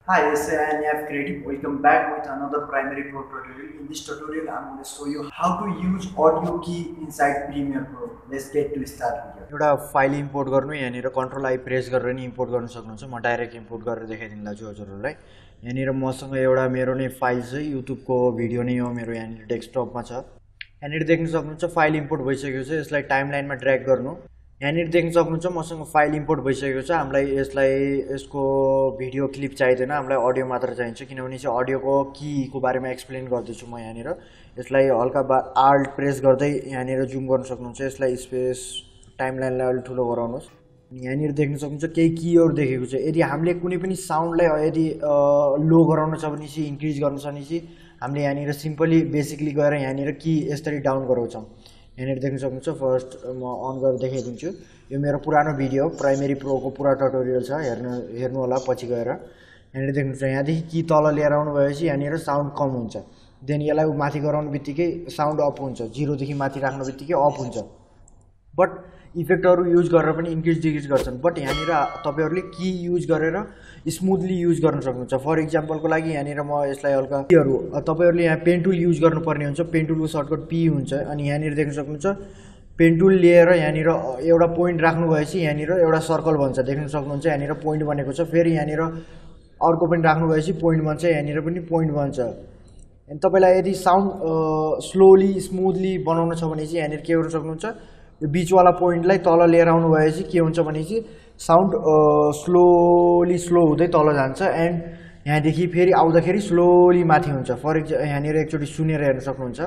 Hi, this is NF Creative. Welcome back with another Primary Pro tutorial. In this tutorial, I'm going to show you how to use audio key inside Premiere Pro. Let's get to start video. एउटा file import गर्नु यहाँनिर control I press गरेर नि import गर्न सक्नुहुन्छ। म direct import गरेर देखाइदिनु लाग्छु हजुरहरूलाई। यहाँनिर मसँग एउटा मेरो नै फाइल छ, युट्युबको भिडियो नै हो मेरो, यहाँनिर डेस्कटपमा छ। यहाँनिर देख्न सक्नुहुन्छ फाइल इम्पोर्ट भइसकेको छ। यसलाई टाइमलाइनमा ड्र्याग गर्नु। यहाँनिर देख्न सक्नुहुन्छ मसँग फाइल इम्पोर्ट भइसकेको छ। हामीलाई यसको भिडियो क्लिप चाहिँदैन, हामीलाई अडियो मात्र चाहिन्छ, किनभने चाहिँ अडियोको कीको बारेमा एक्सप्लेन गर्दैछु म यहाँनिर। यसलाई हल्का आल्ट प्रेस गर्दै यहाँनिर जुम गर्न सक्नुहुन्छ। यसलाई स्पेस टाइमलाइनलाई अलि ठुलो गराउनुहोस्। यहाँनिर देख्न सक्नुहुन्छ केही कीहरू देखेको छ। यदि हामीले कुनै पनि साउन्डलाई यदि लो गराउन छ भने चाहिँ इन्क्रिज गर्न छ भने चाहिँ हामीले यहाँनिर सिम्पली बेसिकली गएर यहाँनिर की यसरी डाउन गराउँछौँ। यहाँनिर देख्न सक्नुहुन्छ। फर्स्ट म अन गरेर देखाइदिन्छु। यो मेरो पुरानो भिडियो प्राइमेरी प्रोको पुरा ट्युटोरियल छ, हेर्नु होला पछि गएर। यहाँनिर देख्नुहुन्छ यहाँदेखि की तल लिएर आउनु भएपछि यहाँनिर साउन्ड कम हुन्छ। देन यसलाई माथि गराउनु बित्तिकै साउन्ड अप हुन्छ, 0 देखि माथि राख्नु बित्तिकै अफ हुन्छ। बट इफेक्टहरू युज गरेर पनि इन्क्रिज डिक्रिज गर्छन्। बट यहाँनिर तपाईँहरूले की युज गरेर स्मुथली युज गर्न सक्नुहुन्छ। फर इक्जाम्पलको लागि यहाँनिर म यसलाई हल्का कीहरू तपाईँहरूले यहाँ पेन टुल युज गर्नुपर्ने हुन्छ। पेन टुलको सर्टकट पी हुन्छ। अनि यहाँनिर देख्न सक्नुहुन्छ पेन टुल लिएर यहाँनिर एउटा पोइन्ट राख्नु भएपछि यहाँनिर एउटा सर्कल बन्छ, देख्न सक्नुहुन्छ। यहाँनिर पोइन्ट बनेको छ। फेरि यहाँनिर अर्को पनि राख्नु भएपछि पोइन्ट बन्छ, यहाँनिर पनि पोइन्ट बन्छ। अनि तपाईँलाई यदि साउन्ड स्लोली स्मुथली बनाउन छ भने चाहिँ यहाँनिर के गर्न सक्नुहुन्छ, यो बिचवाला पोइन्टलाई तल लिएर आउनु भएपछि के हुन्छ भने चाहिँ साउन्ड स्लो हुँदै तल जान्छ। एन्ड यहाँदेखि फेरि आउँदाखेरि स्लोली माथि हुन्छ। फर एक्जाम्पल यहाँनिर एकचोटि सुनेर हेर्न सक्नुहुन्छ।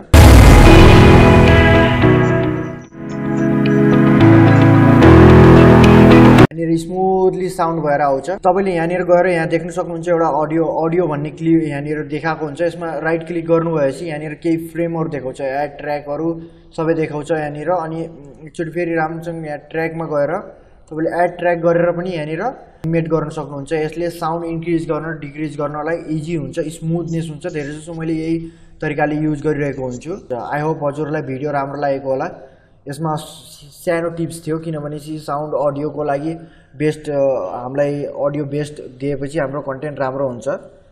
यहाँनिर स्मुथली साउन्ड भएर आउँछ। तपाईँले यहाँनिर गएर यहाँ देख्न सक्नुहुन्छ एउटा अडियो भन्ने क्लिप यहाँनिर देखाएको हुन्छ। यसमा राइट क्लिक गर्नु भएपछि यहाँनिर केही फ्रेमहरू देखाउँछ, एड ट्र्याकहरू सबै देखाउँछ यहाँनिर। अनि एकचोटि फेरि राम्रोसँग यहाँ ट्र्याकमा गएर तपाईँले एड ट्र्याक गरेर पनि यहाँनिर एनिमेट गर्न सक्नुहुन्छ। यसले साउन्ड इन्क्रिज गर्न डिक्रिज गर्नलाई इजी हुन्छ, स्मुथनेस हुन्छ। धेरै जसो मैले यही तरिकाले युज गरिरहेको हुन्छु। आई होप हजुरलाई भिडियो राम्रो लागेको होला। यसमा सानो टिप्स थियो, किनभने चाहिँ साउन्ड अडियोको लागि बेस्ट हामीलाई अडियो बेस्ट दिएपछि हाम्रो कन्टेन्ट राम्रो हुन्छ।